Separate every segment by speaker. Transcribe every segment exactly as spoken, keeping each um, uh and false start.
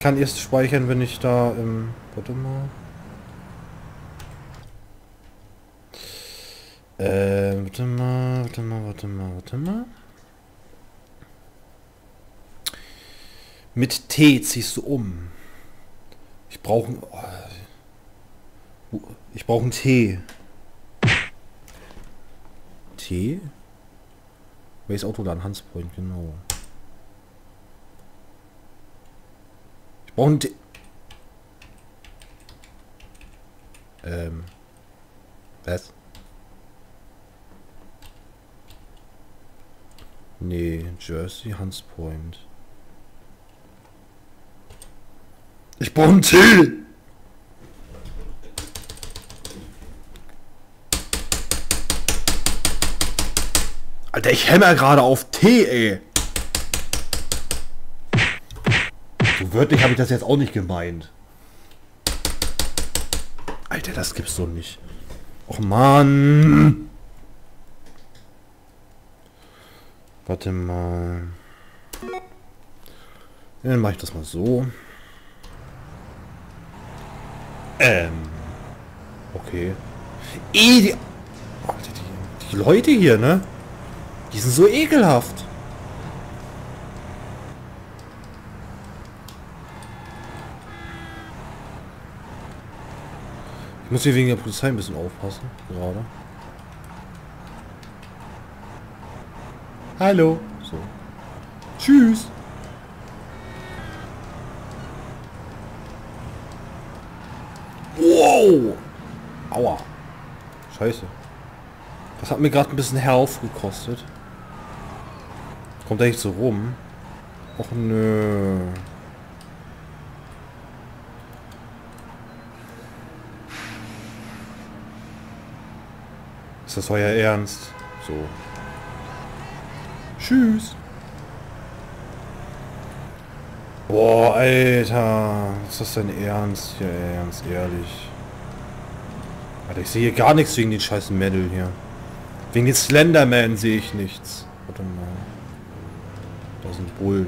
Speaker 1: kann erst speichern, wenn ich da im... Warte mal. Äh, warte mal, warte mal, warte mal, warte mal. Mit T ziehst du um. Ich brauche... Oh, ich brauche einen T. T? Race Autoladen, Hanspoint, genau. Ich brauche einen T. Ähm. Was? Nee, Jersey, Hanspoint. Ich brauche einen T! Alter, ich hämmer gerade auf T, ey. So wörtlich habe ich das jetzt auch nicht gemeint. Alter, das gibt's doch nicht. Och Mann. Warte mal. Ja, dann mache ich das mal so. Ähm. Okay. Eh, die, Alter, die, die Leute hier, ne? Die sind so ekelhaft. Ich muss hier wegen der Polizei ein bisschen aufpassen, gerade. Hallo. So. Tschüss. Wow. Aua. Scheiße. Das hat mir gerade ein bisschen Health gekostet. Kommt da nicht so rum? Och nö. Ist das euer Ernst? So. Tschüss. Boah, Alter. Ist das dein Ernst hier, ey, ganz ehrlich? Alter, ich sehe hier gar nichts wegen den scheiß Medal hier. Wegen den Slenderman sehe ich nichts. Warte mal. Da sind Bullen.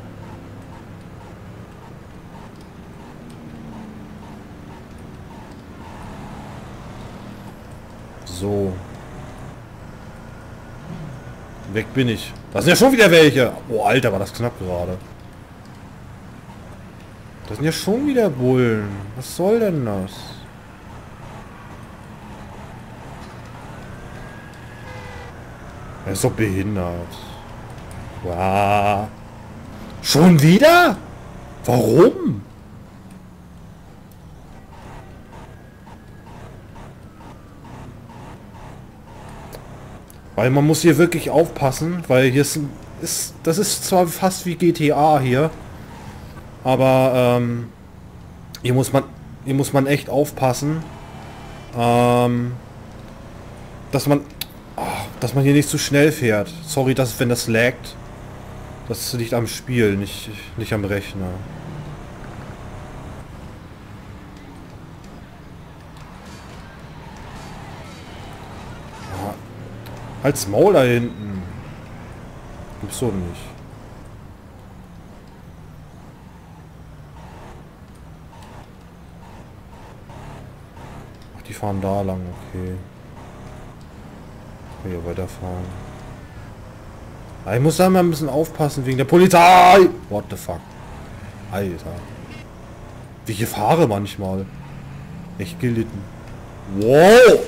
Speaker 1: So. Weg bin ich. Da sind ja schon wieder welche. Oh, Alter, war das knapp gerade. Das sind ja schon wieder Bullen. Was soll denn das? Er ist doch behindert. Wow. Schon wieder? Warum? Weil man muss hier wirklich aufpassen, weil hier ist, ist das ist zwar fast wie G T A hier, aber ähm, hier muss man hier muss man echt aufpassen, ähm, dass man ach, dass man hier nicht zu schnell fährt. Sorry, dass wenn das laggt, das liegt am Spiel, nicht nicht am Rechner. Halt's Maul da hinten. Gibt's so nicht. Ach, die fahren da lang, okay. Ich kann hier weiterfahren. Aber ich muss da mal ein bisschen aufpassen wegen der Polizei. What the fuck? Alter. Wie ich hier fahre manchmal. Echt gelitten. Wow!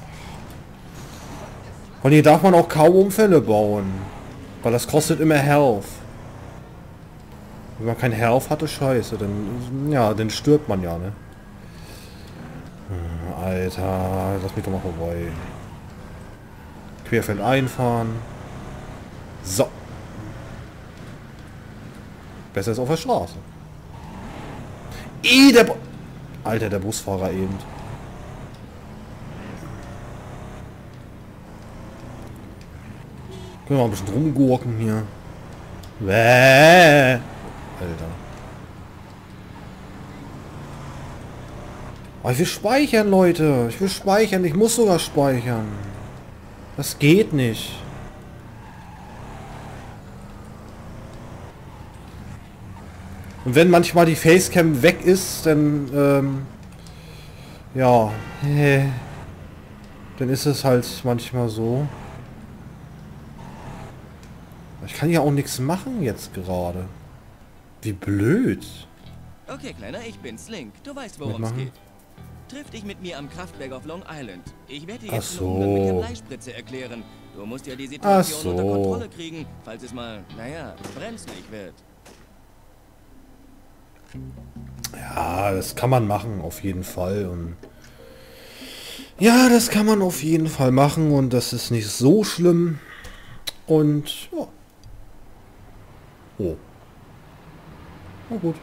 Speaker 1: Und hier darf man auch kaum Unfälle bauen. Weil das kostet immer Health. Wenn man kein Health hatte, scheiße. Dann, ja, dann stirbt man ja, ne? Alter, lass mich doch mal vorbei. Querfeld einfahren. So. Besser ist auf der Straße. Ih, der... Alter, der Busfahrer eben. Können wir mal ein bisschen rumgurken hier. Bäh. Alter. Oh, ich will speichern, Leute. Ich will speichern. Ich muss sogar speichern. Das geht nicht. Und wenn manchmal die Facecam weg ist, dann, ähm, ja, äh, dann ist es halt manchmal so. Ich kann ja auch nichts machen jetzt gerade. Wie blöd.
Speaker 2: Okay, Kleiner, ich bin Slink. Du weißt, worum es geht. Triff dich mit mir am Kraftwerk auf Long Island. Ich werde dir jetzt
Speaker 1: so.
Speaker 2: einen Umgang mit der Bleispritze erklären. Du musst ja die Situation
Speaker 1: so.
Speaker 2: unter Kontrolle kriegen, falls es mal, naja, brenzlig wird.
Speaker 1: Ja, das kann man machen, auf jeden Fall. Und ja, das kann man auf jeden Fall machen und das ist nicht so schlimm. Und ja. Oh. Na gut.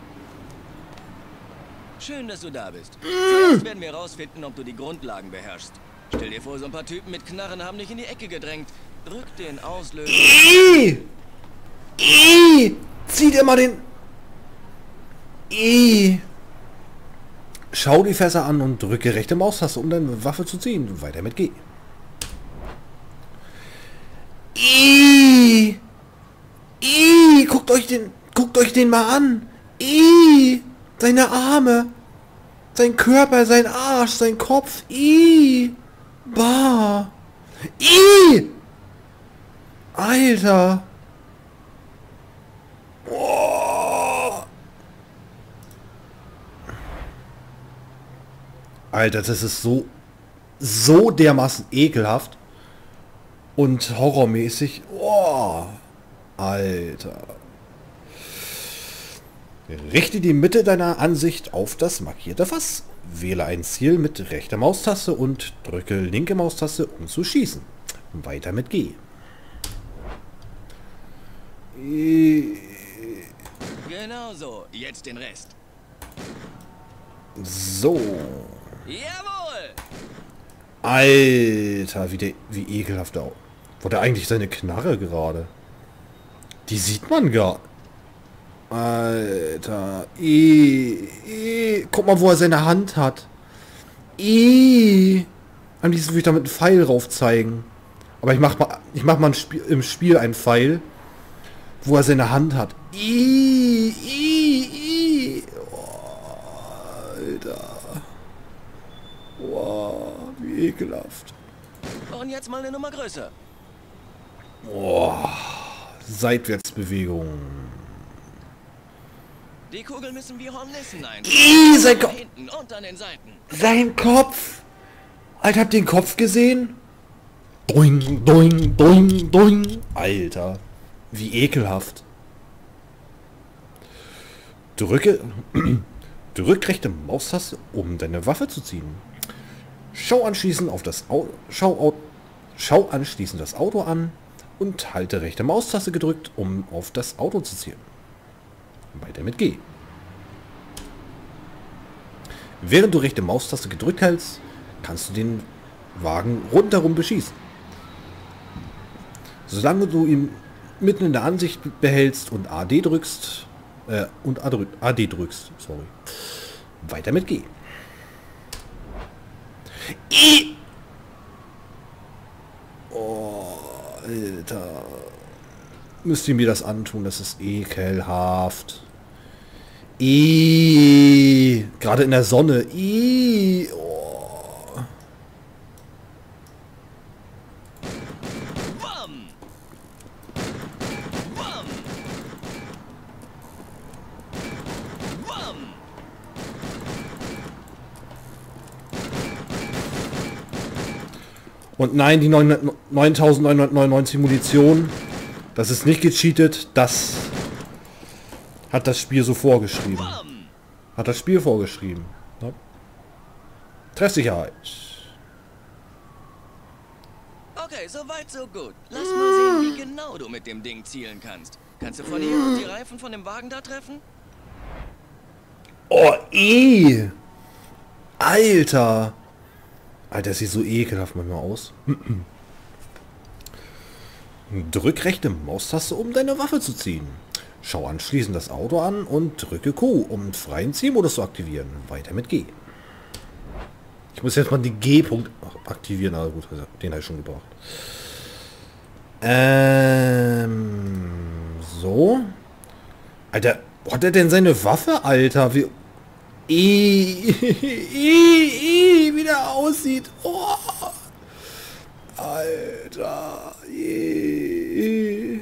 Speaker 2: Schön, dass du da bist. Zuerst werden wir rausfinden, ob du die Grundlagen beherrschst. Stell dir vor, so ein paar Typen mit Knarren haben dich in die Ecke gedrängt. Drück den Auslöser.
Speaker 1: Ih! Ih! Zieht immer den... Ih! Schau die Fässer an und drücke rechte Maustaste, um deine Waffe zu ziehen. Weiter mit G. Ih! Ih! Guckt euch den... Guckt euch den mal an! Ih! Seine Arme! Sein Körper, sein Arsch, sein Kopf! Ih! Bah! Ih! Alter! Oh. Alter, das ist so so dermaßen ekelhaft und horrormäßig. Oh. Alter. Richte die Mitte deiner Ansicht auf das markierte Fass. Wähle ein Ziel mit rechter Maustaste und drücke linke Maustaste, um zu schießen. Weiter mit G.
Speaker 2: Genau so. Jetzt den Rest.
Speaker 1: So.
Speaker 2: Jawohl!
Speaker 1: Alter, wie, der, wie ekelhaft der... Wo der eigentlich seine Knarre gerade? Die sieht man gar... Alter. I, I, guck mal, wo er seine Hand hat. I. Am liebsten würde ich damit einen Pfeil drauf zeigen. Aber ich mach mal, ich mach mal ein Spiel, im Spiel einen Pfeil, wo er seine Hand hat. I, I, I. Oh, Alter. Wow, wie ekelhaft.
Speaker 2: Und jetzt mal eine Nummer größer.
Speaker 1: Boah. Seitwärtsbewegung.
Speaker 2: Die Kugel müssen wie Hornissen ein.
Speaker 1: Ih, sein Kopf.
Speaker 2: Hinten und an den Seiten.
Speaker 1: Sein Kopf. Alter, habt ihr den Kopf gesehen? Doing, doing, doing, doing. Alter. Wie ekelhaft. Drücke... Drück rechte Maustaste, um deine Waffe zu ziehen. Schau anschließend auf das Auto... Schau, Schau anschließend das Auto an und halte rechte Maustaste gedrückt, um auf das Auto zu zielen. Weiter mit G. Während du rechte Maustaste gedrückt hältst, kannst du den Wagen rundherum beschießen. Solange du ihn mitten in der Ansicht behältst und A D drückst, äh, und A, drück, A D drückst, sorry. Weiter mit G. I. Oh, Alter. Müsst ihr mir das antun, das ist ekelhaft. I. Gerade in der Sonne. I. Oh.
Speaker 2: Bam! Bam! Bam!
Speaker 1: Und nein, die neuntausendneunhundertneunundneunzig Munition, das ist nicht gecheatet, das hat das Spiel so vorgeschrieben.
Speaker 2: Bam!
Speaker 1: Hat das Spiel vorgeschrieben. Ja. Treffsicherheit.
Speaker 2: Okay, soweit so gut. Lass mal sehen, wie genau du mit dem Ding zielen kannst. Kannst du von hier aus die Reifen von dem Wagen da treffen?
Speaker 1: Oh, eh. Alter. Alter, das sieht so ekelhaft manchmal aus. Drück rechte Maustaste, um deine Waffe zu ziehen. Schau anschließend das Auto an und drücke Q, um freien Zielmodus zu aktivieren. Weiter mit G. Ich muss jetzt mal den G-Punkt aktivieren, aber gut, den habe ich schon gebraucht. Ähm, so. Alter, Wo hat er denn seine Waffe, Alter? Wie... I, I, I, wie der aussieht. Oh. Alter. I.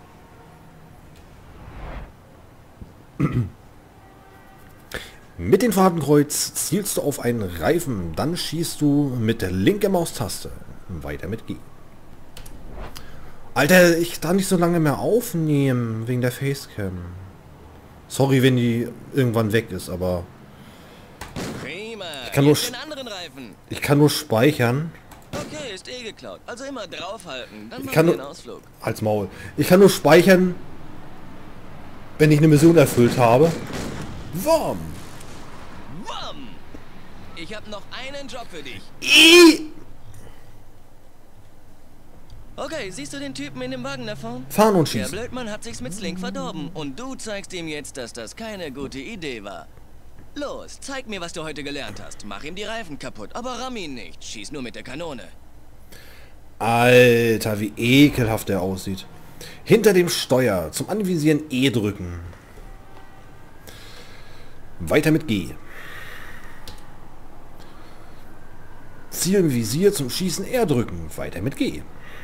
Speaker 1: Mit dem Fadenkreuz zielst du auf einen Reifen, dann schießt du mit der linken Maustaste. Weiter mit G. Alter, ich darf nicht so lange mehr aufnehmen, wegen der Facecam. Sorry, wenn die irgendwann weg ist, aber...
Speaker 2: Prima.
Speaker 1: Ich kann nur,
Speaker 2: Jetzt den anderen Reifen.
Speaker 1: ich kann nur speichern.
Speaker 2: Okay, ist eh geklaut. Also immer draufhalten. Dann
Speaker 1: Ich
Speaker 2: machen
Speaker 1: kann
Speaker 2: wir
Speaker 1: nur...
Speaker 2: einen Ausflug.
Speaker 1: Als Maul. Ich kann nur speichern, wenn ich eine Mission erfüllt habe. Wom.
Speaker 2: Wam! Ich habe noch einen Job für dich.
Speaker 1: I.
Speaker 2: Okay, siehst du den Typen in dem Wagen da vorne?
Speaker 1: Fahren und
Speaker 2: Der
Speaker 1: schießen.
Speaker 2: Blödmann hat sich's mit Slink verdorben und du zeigst ihm jetzt, dass das keine gute Idee war. Los, zeig mir, was du heute gelernt hast. Mach ihm die Reifen kaputt, aber ramm ihn nicht. Schieß nur mit der Kanone.
Speaker 1: Alter, wie ekelhaft der aussieht. Hinter dem Steuer. Zum Anvisieren E drücken. Weiter mit G. Ziel im Visier, zum Schießen R drücken. Weiter mit G.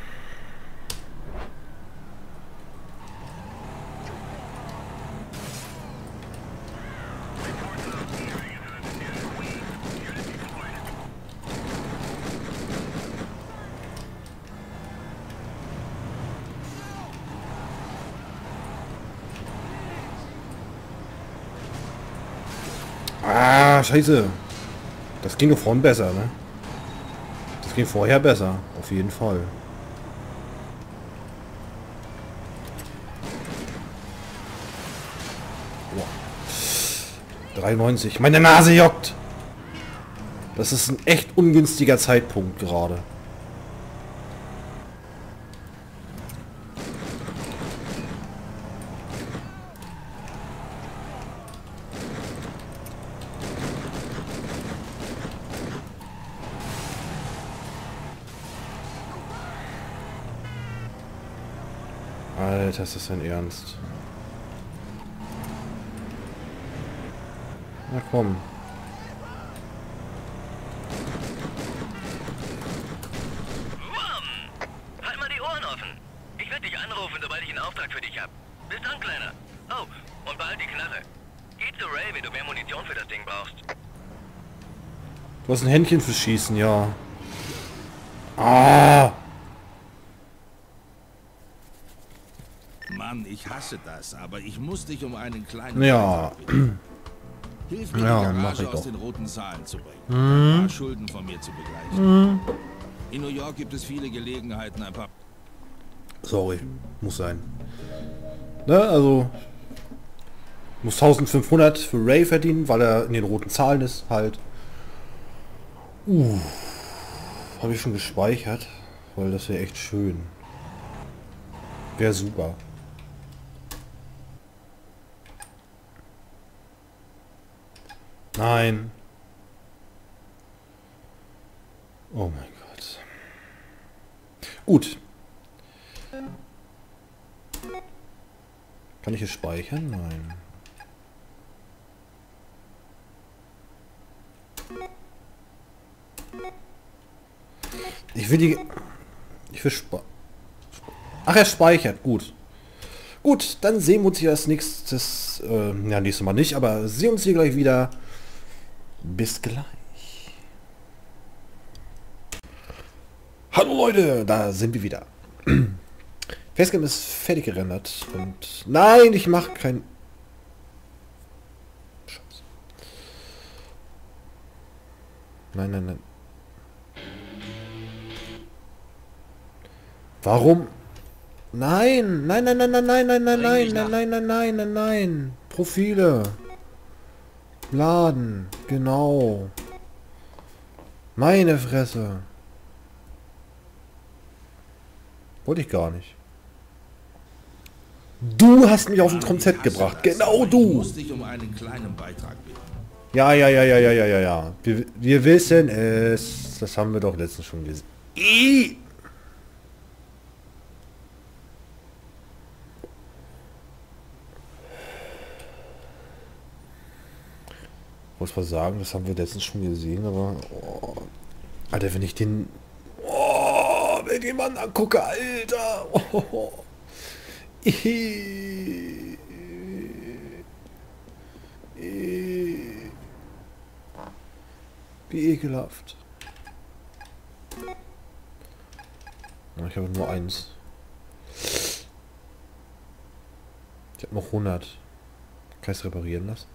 Speaker 1: Ah, scheiße. Das ging doch vorhin besser, ne? Das ging vorher besser. Auf jeden Fall. Boah. dreiundneunzig. Meine Nase juckt. Das ist ein echt ungünstiger Zeitpunkt gerade. Alter, ist das dein Ernst? Na komm.
Speaker 2: Halt mal die Ohren offen. Ich werde dich anrufen, sobald ich einen Auftrag für dich habe. Bis dann, Kleiner. Oh, und behalt die Knarre. Geh zu Ray, wenn du mehr Munition für das Ding brauchst.
Speaker 1: Du hast ein Händchen für Schießen, ja. Ah!
Speaker 3: Mann, ich hasse das, aber ich muss dich um einen kleinen...
Speaker 1: Ja.
Speaker 3: Hilf mir,
Speaker 1: Ja,
Speaker 3: die
Speaker 1: mach
Speaker 3: Garage
Speaker 1: ich
Speaker 3: aus
Speaker 1: doch.
Speaker 3: den roten Zahlen zu bringen. Ein paar Schulden von mir zu begleichen. In New York gibt es viele Gelegenheiten, ein paar...
Speaker 1: Sorry, muss sein. Ne, also muss eintausendfünfhundert für Ray verdienen, weil er in den roten Zahlen ist, halt. Uh, habe ich schon gespeichert, weil das wäre echt schön. Wäre super. Nein. Oh mein Gott. Gut. Kann ich es speichern? Nein. Ich will die... Ich will spe... Ach, er speichert. Gut. Gut, dann sehen wir uns hier als nächstes... Äh, ja, nächstes Mal nicht, aber sehen uns hier gleich wieder. Bis gleich. Hallo Leute, da sind wir wieder. Facecam ist fertig gerendert und... Nein, ich mache kein... Scheiße. Nein, nein, nein. Warum? Nein, nein, nein, nein, nein, nein, nein, nein, nein, nein, nein, nein, nein, nein, nein. Profile. Laden. Genau. Meine Fresse. Wollte ich gar nicht. Du hast mich auf ein Konzept gebracht. Genau
Speaker 3: Ich
Speaker 1: du.
Speaker 3: muss dich um einen kleinen Beitrag bitten.
Speaker 1: Ja, ja, ja, ja, ja, ja, ja, ja. Wir, wir wissen es. Das haben wir doch letztens schon gesehen. I Wollte ich mal sagen, das haben wir letztens schon gesehen, aber... Oh, Alter, wenn ich den... Oh, wenn ich den Mann angucke, Alter! Oh, Wie ekelhaft. Ich habe nur eins. Ich habe noch hundert. Kann ich es reparieren lassen?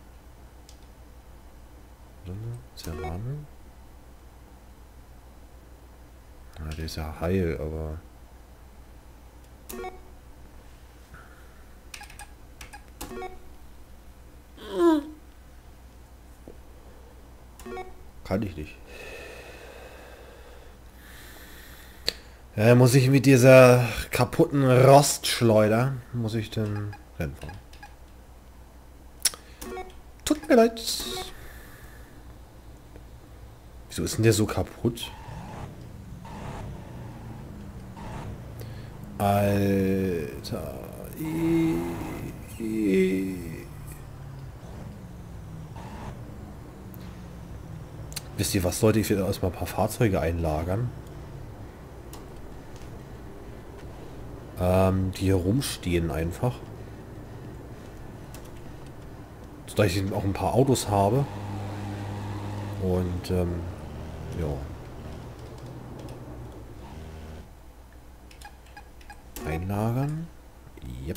Speaker 1: Cerame? Ah, der ist ja heil, aber... Kann ich nicht. Ja, muss ich mit dieser kaputten Rostschleuder, muss ich den Rennen fahren. Tut mir leid. Wieso ist denn der so kaputt? Alter. I, I. Wisst ihr was, Leute? Ich werde erstmal ein paar Fahrzeuge einlagern. Ähm, die hier rumstehen einfach. So, dass ich auch ein paar Autos habe. Und, ähm, ja. Einlagern. Yep.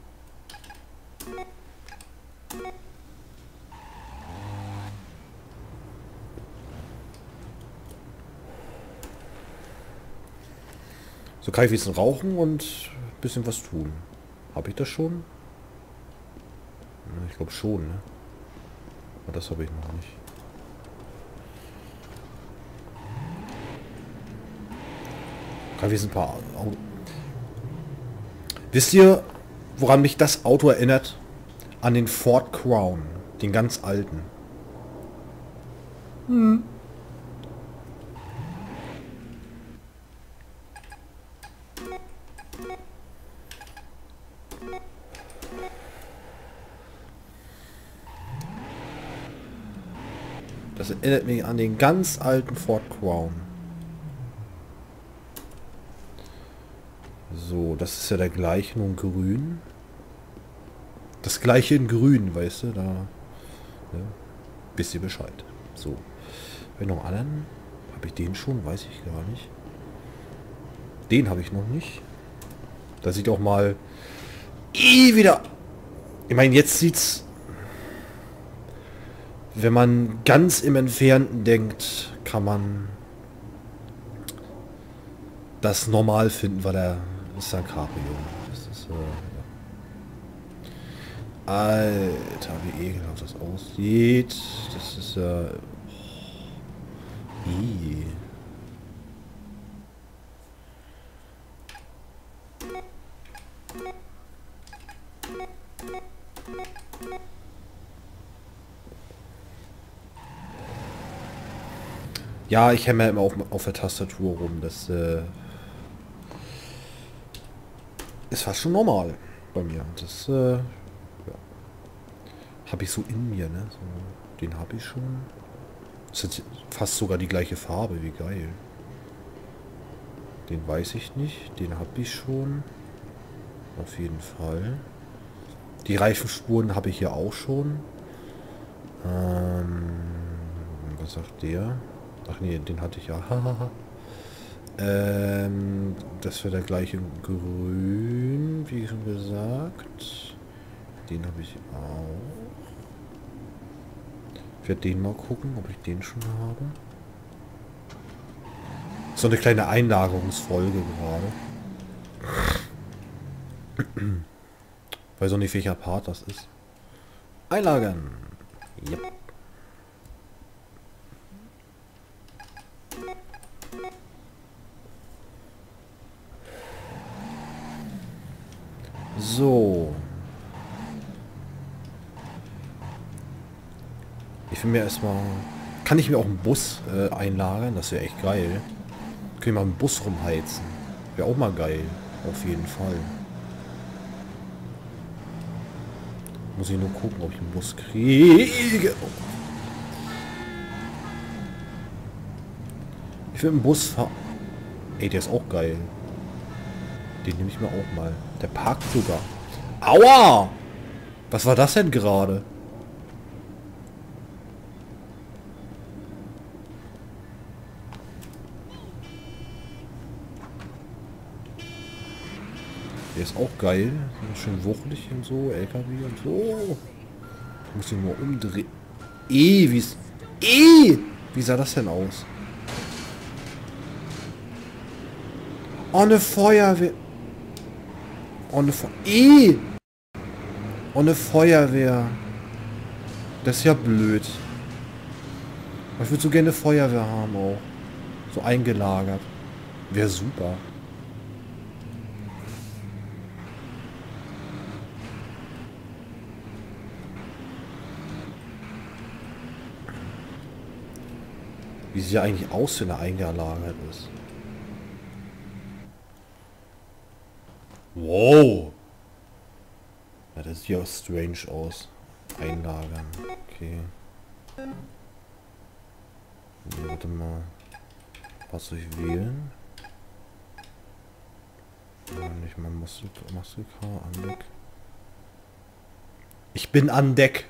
Speaker 1: So kann ich ein bisschen rauchen und ein bisschen was tun. Habe ich das schon? Ich glaube schon, ne? Aber das habe ich noch nicht. Kann ich ein paar Auto. Wisst ihr, woran mich das Auto erinnert? An den Ford Crown, den ganz alten. Hm. Das erinnert mich an den ganz alten Ford Crown. So, das ist ja der gleiche, nur in grün. Das gleiche in grün, weißt du, da... Ja, wisst ihr Bescheid. So. Habe ich noch einen anderen? Habe ich den schon? Weiß ich gar nicht. Den habe ich noch nicht. Da sieht auch mal... I wieder... Ich meine, jetzt sieht's... Wenn man ganz im Entfernten denkt, kann man das normal finden, weil der ist ein Cabrio. Das ist, äh, ja. Alter, wie ekelhaft das aussieht. Das ist ja... Äh, oh. Ja, ich hämmer immer auf, auf der Tastatur rum. Das äh, ist fast schon normal bei mir. Das äh, ja. Habe ich so in mir, ne? So, den habe ich schon. Das ist fast sogar die gleiche Farbe, wie geil. Den weiß ich nicht. Den habe ich schon. Auf jeden Fall. Die Reifenspuren habe ich hier auch schon. Ähm, was sagt der? Ach nee, den hatte ich ja. ähm, das wäre der gleiche grün, wie schon gesagt. Den habe ich auch. Ich werde den mal gucken, ob ich den schon habe. So eine kleine Einlagerungsfolge gerade. Weiß auch nicht, welcher Part das ist. Einlagern. Yep. So. Ich will mir erstmal... Kann ich mir auch einen Bus äh, einlagern? Das wäre echt geil. Können wir mal einen Bus rumheizen. Wäre auch mal geil. Auf jeden Fall. Muss ich nur gucken, ob ich einen Bus kriege. Ich will einen Bus fahren. Ey, der ist auch geil. Den nehme ich mir auch mal. Der parkt sogar. Aua! Was war das denn gerade? Der ist auch geil. Schön wuchtig und so. L K W und so. Ich muss ihn nur umdrehen. Eh, wie ist... Eh! Wie sah das denn aus? Oh, eine Feuerwehr. Oh, eine Fe Eh! Oh, eine Feuerwehr. Das ist ja blöd. Ich würde so gerne eine Feuerwehr haben auch. So eingelagert. Wäre super. Wie sieht ja eigentlich aus, wenn er eingelagert ist? Wow! Ja, das sieht ja auch strange aus. Einlagern. Okay. Nee, warte mal. Was soll ich wählen? Ja, nicht mal Mastercard an Deck. Ich bin an Deck.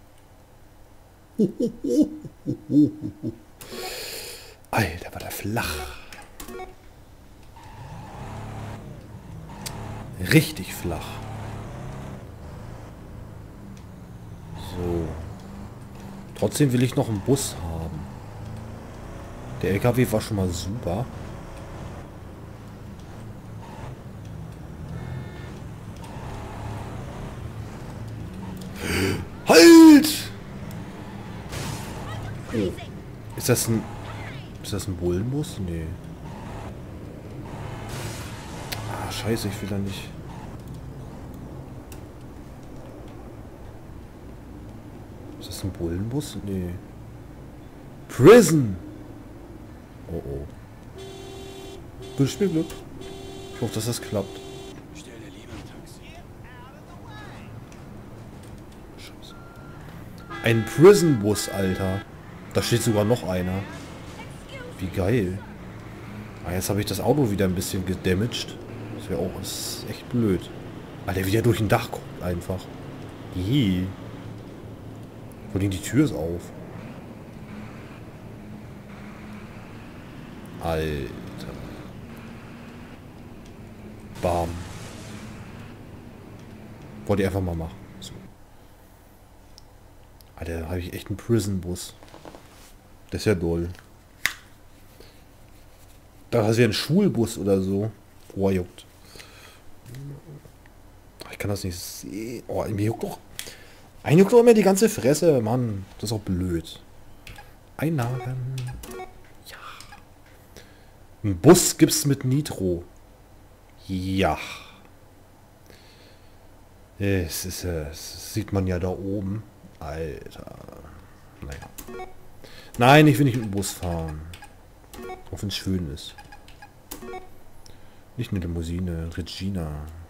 Speaker 1: Alter, war der flach. Richtig flach. So. Trotzdem will ich noch einen Bus haben. Der L K W war schon mal super. Halt! Oh. Ist das ein... Ist das ein Bullenbus? Nee. Ah, scheiße, ich will da nicht... Ist das ein Bullenbus? Nee. Prison! Oh oh. Wünsch mir Glück. Ich hoffe, dass das klappt. Scheiße. Ein Prison-Bus, Alter. Da steht sogar noch einer. Wie geil. Ah, jetzt habe ich das Auto wieder ein bisschen gedamaged. Das wäre auch... Das ist echt blöd. Weil der wieder durch ein Dach guckt einfach. Ih. Vor allem die Tür ist auf. Alter. Bam. Wollte ich einfach mal machen. So. Alter, da habe ich echt einen Prison-Bus. Das ist ja doll. Da hast du ja einen Schulbus oder so. Oh, juckt. Ich kann das nicht sehen. Oh, mir juckt doch. Ein juckt doch immer die ganze Fresse, Mann. Das ist auch blöd. Einlagen. Ja. Ein Bus gibt's mit Nitro. Ja. Es ist, das sieht man ja da oben. Alter. Naja. Nein, ich will nicht mit dem Bus fahren. Auch wenn es schön ist. Nicht eine Limousine. Regina.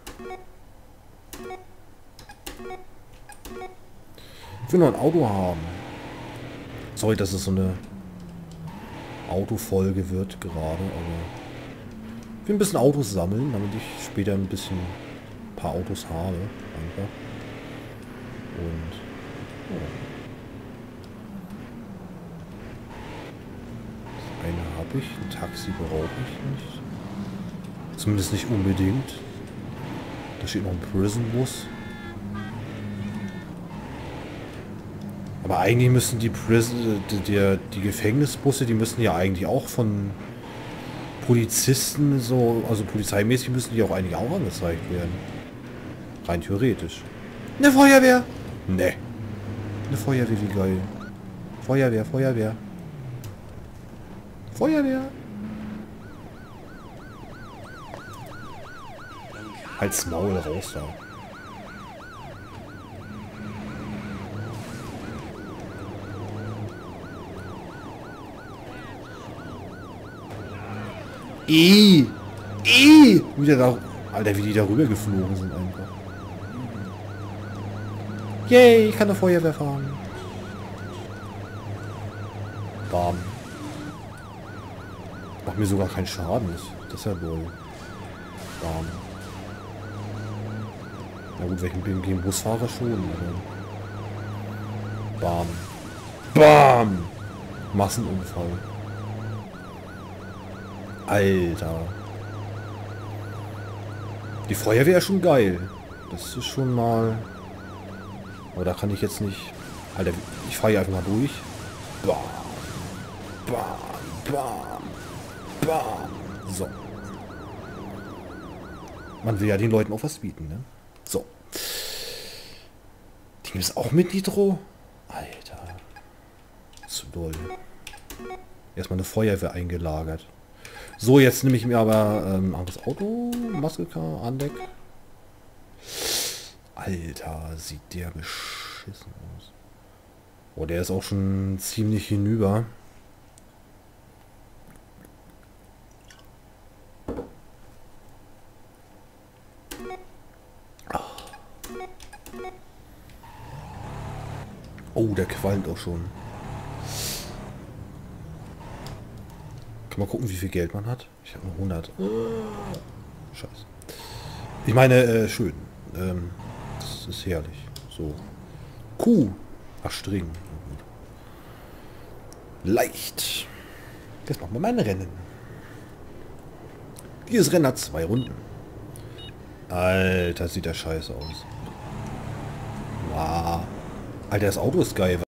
Speaker 1: Ich will noch ein Auto haben. Sorry, dass es so eine Autofolge wird gerade, aber ich will ein bisschen Autos sammeln, damit ich später ein bisschen ein paar Autos habe. Einfach. Und ja. Das eine habe ich, ein Taxi brauche ich nicht. Zumindest nicht unbedingt. Da steht noch ein Prison-Bus. Aber eigentlich müssen die Prison, die, die, die Gefängnisbusse, die müssen ja eigentlich auch von Polizisten so, also polizeimäßig müssen die auch eigentlich auch angezeigt werden. Rein theoretisch. Eine Feuerwehr! Ne. Eine Feuerwehr, wie geil. Feuerwehr, Feuerwehr. Feuerwehr! Halt's Maul raus da. Eh! Eh! Wieder da. Alter, wie die da rüber geflogen sind einfach. Yay, ich kann eine Feuerwehr fahren. Bam. Macht mir sogar keinen Schaden. Das ist ja wohl... Bam. Na gut, welchen B M G Busfahrer schon. Aber bam. Bam! Massenunfall. Alter. Die Feuerwehr ist schon geil. Das ist schon mal... Aber da kann ich jetzt nicht... Alter, ich fahre hier einfach mal durch. Bam. Bam. Bam. Bam. So. Man will ja den Leuten auch was bieten, ne? So. Die ist auch mit Nitro? Alter. Zu doll. Erstmal eine Feuerwehr eingelagert. So, jetzt nehme ich mir aber ähm, anderes Auto. Muscle-Car, Andeck. Alter, sieht der beschissen aus. Oh, der ist auch schon ziemlich hinüber. Oh, der qualmt auch schon. Kann man gucken, wie viel Geld man hat? Ich habe nur hundert. Scheiße. Ich meine, äh, schön. Ähm, das ist herrlich. So. Kuh. Ach, String. Leicht. Jetzt machen wir mal ein Rennen. Dieses Rennen hat zwei Runden. Alter, sieht der scheiße aus. Wow. Alter, das Auto ist geil.